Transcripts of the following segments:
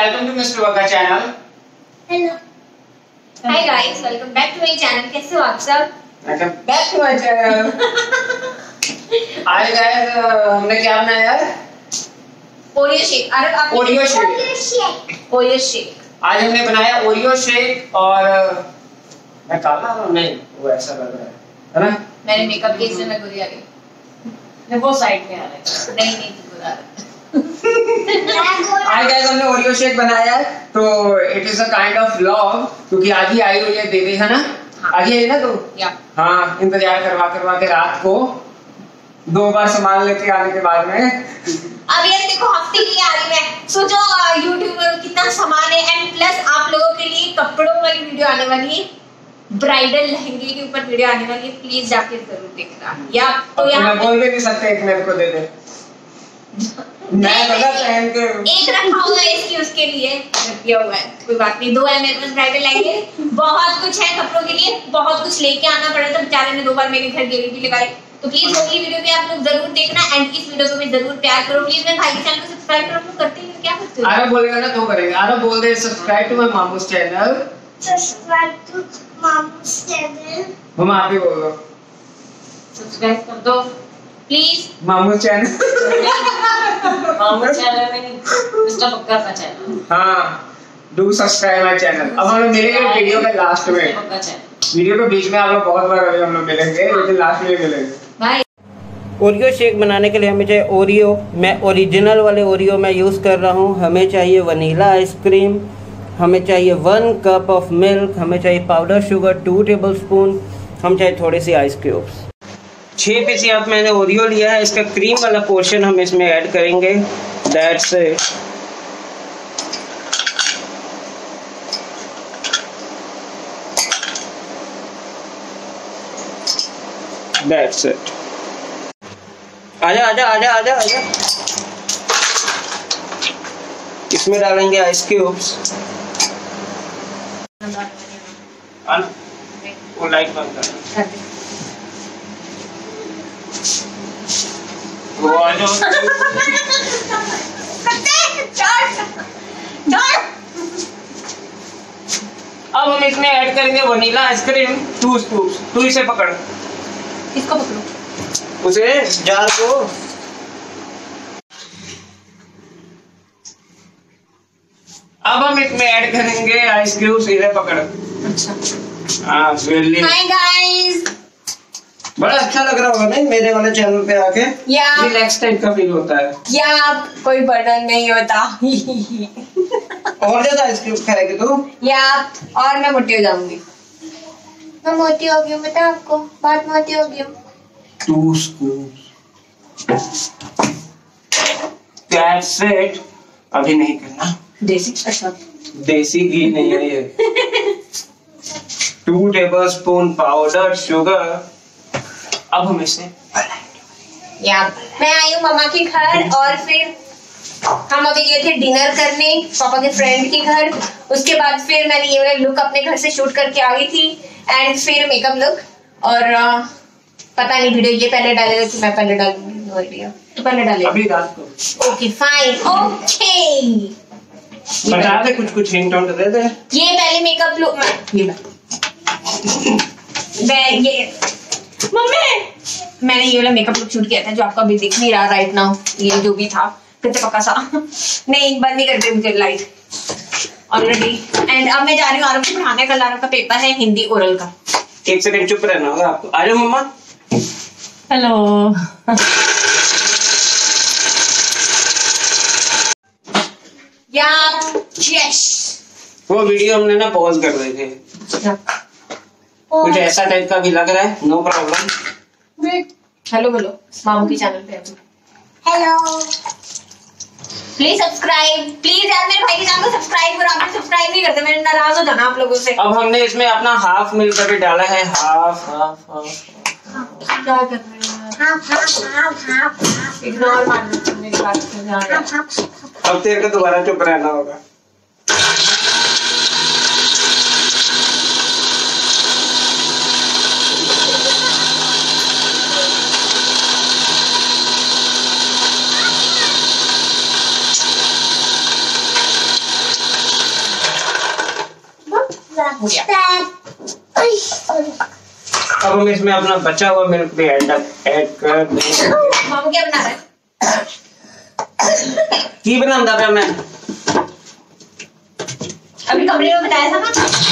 Welcome to mister वक्का channel. Hello hi guys, welcome back to my channel. कैसे हो आप सब? Welcome back to my channel. आज गाइस हमने क्या बनाया है? Oreo shake. अरे आप ओरियो शेक। आज हमने बनाया ओरियो शेक और मैं काला हूं नहीं, वो ऐसा लग रहा है ना? मैंने मेकअप किया इसलिए मैं बुरी आ गई। वो साइड में आ रहा है। नहीं बुरा आ रहा है। आज गाइस हमने ओरियो शेक बनाया है, तो it is a kind of vlog, क्योंकि आज ही आई हुई है बेबी, है ना? आज ही है ना? तो हाँ, इंतजार करवा के रात को 2 बार सामान लेके आने के बाद में अब यार देखो, हफ्ते के लिए आ रही है, सोचो यूट्यूबर कितना सामान है। एंड प्लस आप लोगों के लिए कपड़ों वाली वीडियो आने वाली है, ब्राइडल लहंगे के ऊपर वीडियो आने वाली है। प्लीज जाके जरूर देखना। या तो यहाँ बोल भी नहीं सकते एक मेरे को दे दे। मैं लगा पहन के एक रखा हुआ है इसकी, उसके लिए किया हुआ है, कोई बात नहीं। 2 है मेरे पास ब्राइडल लहंगे, बहुत कुछ है कपड़ों के लिए, बहुत कुछ लेके आना पड़ा था। बेचारे ने 2 बार मेरे घर गेड़ी भी लगाई। तो प्लीज अगली वीडियो भी आप लोग जरूर देखना एंड इस वीडियो को भी जरूर प्यार करो। प्लीज मेरे भाई के चैनल को सब्सक्राइब करो। लोग करते हैं क्या करते हो? आरव बोलेगा ना तो करेंगे। आरव बोल दे सब्सक्राइब टू माय मामूस चैनल। सब्सक्राइब टू मामूस चैनल। हम आप ही बोलो, सब्सक्राइब कर दो प्लीज। मामूस चैनल। मामूस चैनल नहीं, मिस्टर वक्का का चैनल। हाँ, डू सब्सक्राइब माय चैनल। अब हम लोग मिलेंगे वीडियो के लास्ट में, वक्का चैनल। वीडियो के बीच में आप लोग बहुत बार अभी हम लोग मिलेंगे, लेकिन लास्ट में मिलेंगे। बाय। ओरियो शेक बनाने के लिए हमें चाहिए ओरियो। मैं ओरिजिनल वाले ओरियो मैं यूज़ कर रहा हूँ। हमें चाहिए वनीला आइसक्रीम, हमें चाहिए 1 कप ऑफ मिल्क, हमें चाहिए पाउडर शुगर 2 टेबलस्पून, हम चाहिए थोड़ी सी आइस क्यूब्स। 6 पीस यहाँ पे मैंने ओरियो लिया है। इसका क्रीम वाला पोर्शन हम इसमें ऐड करेंगे। That's it. That's it. आजा। इसमें डालेंगे आइस क्यूब्स। वो लाइट बंद कर। वो आ जाओ। अब हम इसमें ऐड करेंगे वनीला आइसक्रीम 2 स्कूप्स। तू इसे पकड़, इसको पकड़ो, उसे जार को। अब हम इसमें ऐड करेंगे आइस क्यूब्स। इसे पकड़। अच्छा। हाँ, वेली। हाय गाइस, बड़ा अच्छा लग रहा होगा नहीं मेरे वाले चैनल पे आके? या रिलैक्स टाइप का फील होता है। या कोई बर्डन नहीं होता। और ज्यादा आइस क्यूब खाएगी तू? या और मैं मोटी हो जाऊंगी। मैं मोटी हो गई हूँ, पता है आपको? बहुत मोटी हो गई हूँ। 2 स्कूप्स। That's it। अभी नहीं करना। देसी अच्छा, देसी घी नहीं है ये। 2 टेबलस्पून पाउडर शुगर। अब हम इसे या मैं आई हूँ मामा के घर और फिर हम अभी गए थे डिनर करने पापा के फ्रेंड के घर। उसके बाद फिर मैंने ये वाला लुक अपने घर से शूट करके आ गई थी एंड फिर मेकअप लुक। और पता नहीं वीडियो ये पहले डालेगा कि मैं पहले डालूंगी वीडियो? तो पहले डालेगा अभी रात को। Okay fine, okay. बता दे कुछ हिंट ऑन दे दे। ये पहले मेकअप लुक ये मम्मी मैंने ये वाला मेकअप लुक शूट किया था जो आपको अभी दिख नहीं रहा राइट नाउ। ये जो भी था कितने पक्का सा नहीं, बंद नहीं करते मुझे लाइट ऑलरेडी। एंड अब मैं जा रही हूँ आरव को पढ़ाने। कल आरव का पेपर है हिंदी ओरल का। 1 सेकंड चुप रहना होगा आपको। आ जाओ मम्मा। हेलो। या यस, वो वीडियो हमने ना पॉज कर रहे थे। कुछ ऐसा टाइप का भी लग रहा है। No problem. हेलो बोलो मामू के चैनल पे। हेलो। प्लीज सब्सक्राइब, प्लीज यार मेरे भाई के चैनल को सब्सक्राइब करो। आप सब्सक्राइब नहीं करते, मैं नाराज हो जाना आप लोगों से। अब हमने इसमें अपना हाफ मिल्क भी डाला है। हाफ। क्या कर रहे हो? हाफ। इग्नोर मारना मेरी बात को। अब तेरे को दोबारा चुप रहना होगा। हो गया। अब हम इसमें अपना बचा हुआ मिल्क भी ऐड कर देंगे। मामू क्या बना रहा है? की बनांदा पे मैं अभी कमरे में बताया था ना।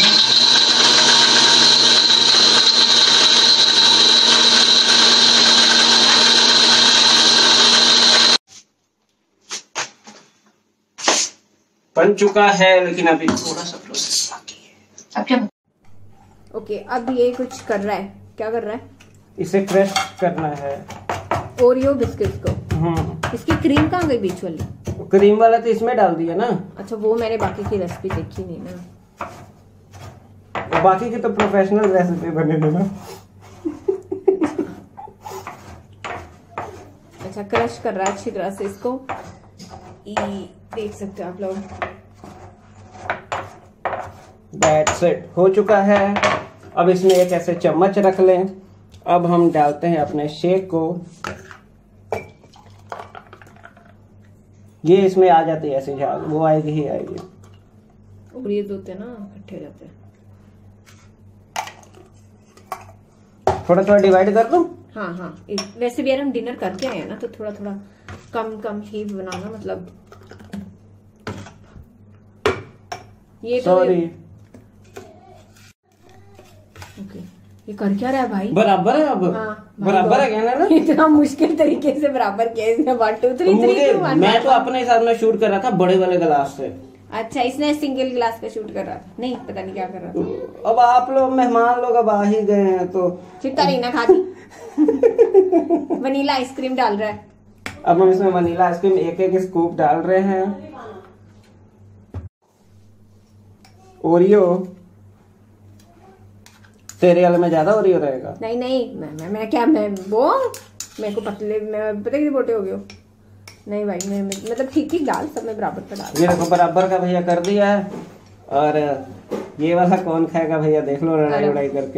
बन चुका है, लेकिन अभी थोड़ा सा प्रोसेस बाकी है। अब क्या? ओके, अब ये कुछ कर रहा है। क्या कर रहा है? इसे क्रश करना है ओरियो बिस्किट्स को। इसकी क्रीम कहाँ गई बीच वाली? क्रीम वाला तो इसमें डाल दिया ना। अच्छा, वो मैंने बाकी की रेसिपी देखी नहीं ना। बाकी की तो प्रोफेशनल रेसिपी बने थे ना। अच्छा, क्रश कर रहा है अच्छी तरह से इसको। देख सकते हो आप लोग। That's it, हो चुका है। अब इसमें एक ऐसे चम्मच रख लें। अब हम डालते हैं अपने शेक को। ये इसमें आ जाती है ऐसी झाग, वो आएगी ही आएगी। और ये दो ना इकट्ठे हो जाते हैं। थोड़ा थोड़ा डिवाइड कर दूं? हाँ हाँ, वैसे भी यार हम डिनर करके आए हैं ना, तो थोड़ा थोड़ा कम कम ही बनाना। मतलब ये तो सॉरी। ओके, ये कर क्या रहा है भाई? बराबर है अब। हाँ, बराबर है कहना ना। इतना मुश्किल तरीके से बराबर किया इसने। 1 2 3 मुझे 3 2 1। मैं तो अपने हिसाब में शूट कर रहा था बड़े वाले गिलास से। अच्छा, इसने सिंगल ग्लास पे शूट कर रहा था। नहीं पता नहीं क्या कर रहा था। अब आप लोग मेहमान लोग अब आ ही गए हैं तो चिट्टा नहीं ना खाती। वनीला आइसक्रीम डाल रहा है। अब हम इसमें वनीला आइसक्रीम एक एक स्कूप डाल रहे हैं। ओरियो तेरे वाले में ज्यादा ओरियो रहेगा। नहीं नहीं, मैं क्या, मैं वो मेरे को पतले, मैं पता कितने मोटे हो गए हो। नहीं भाई, मैं मतलब ठीक ठीक डाल, सब में बराबर का डाल। ये देखो बराबर का भैया कर दिया है। और ये वाला कौन खाएगा भैया, देख लो लड़ाई उड़ाई करके।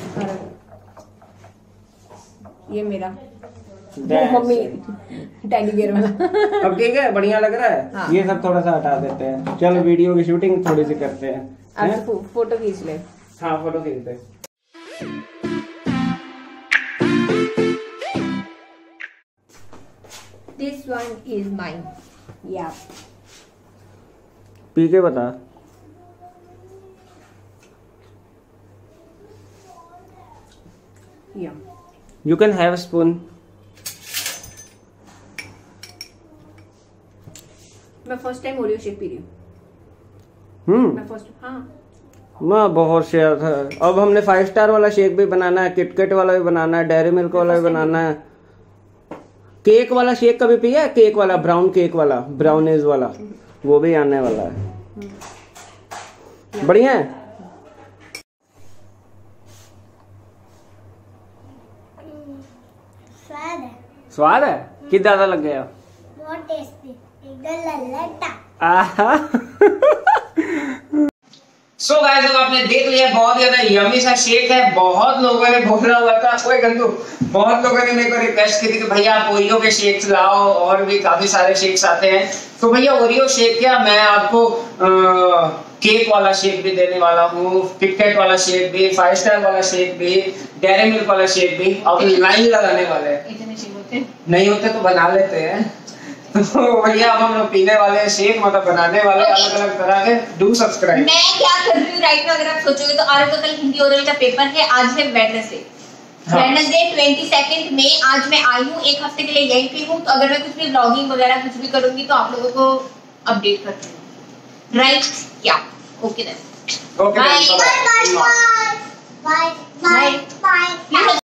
ये मेरा मम्मी टेडी बियर वाला। अब ठीक है, बढ़िया लग रहा है। हाँ। ये सब थोड़ा सा हटा देते हैं। चलो वीडियो की शूटिंग थोड़ी सी करते हैं। अब फोटो खींच ले। हाँ, फोटो खींचते हैं। This one is mine. Yeah. पी के बता। Yeah. You can have a spoon. मैं फर्स्ट टाइम ओरियो शेक पी रही हूँ। मैं फर्स्ट, हाँ। मैं बहुत शेयर था। अब हमने 5 स्टार वाला शेक भी बनाना है, किटकैट वाला भी बनाना है, डेयरी मिल्क वाला भी बनाना है। केक वाला शेक कभी पिया है? केक वाला, ब्राउन केक वाला, ब्राउनीज वाला, वो भी आने वाला है। बढ़िया है। स्वाद है, स्वाद है कि ज्यादा लग गया? बहुत टेस्टी, एकदम लल्लटा। आहा। सो गाइस, अब आपने देख लिया, बहुत ज्यादा यमी सा शेक है। बहुत लोगों ने बोला हुआ था, कोई गंदू, बहुत लोगों ने मेरे को रिक्वेस्ट की थी कि भैया आप ओरियो के शेक्स लाओ, और भी काफी सारे शेक्स आते हैं। तो भैया ओरियो शेक क्या, मैं आपको केक वाला शेक भी देने वाला हूँ, किटकैट वाला शेक भी, 5 स्टार वाला शेक भी, डेयरी मिल्क वाला शेक भी। अब लाइन लगाने वाले हैं। इतने शेक होते नहीं होते तो बना लेते हैं। तो भैया अब हम लोग पीने वाले शेक, मतलब बनाने वाले अलग अलग तरह के। Do subscribe. मैं क्या कर रही हूँ राइट में, अगर आप सोचोगे तो आज तो कल हिंदी ओरल का पेपर है, आज है वेडनेसडे। वेडनेसडे 22 मई। आज मैं आई हूँ, एक हफ्ते के लिए यहीं पे हूँ। तो अगर मैं कुछ भी व्लॉगिंग वगैरह कुछ भी करूंगी तो आप लोगों को अपडेट कर दूंगी। राइट? या okay then. Okay, bye bye bye bye bye bye.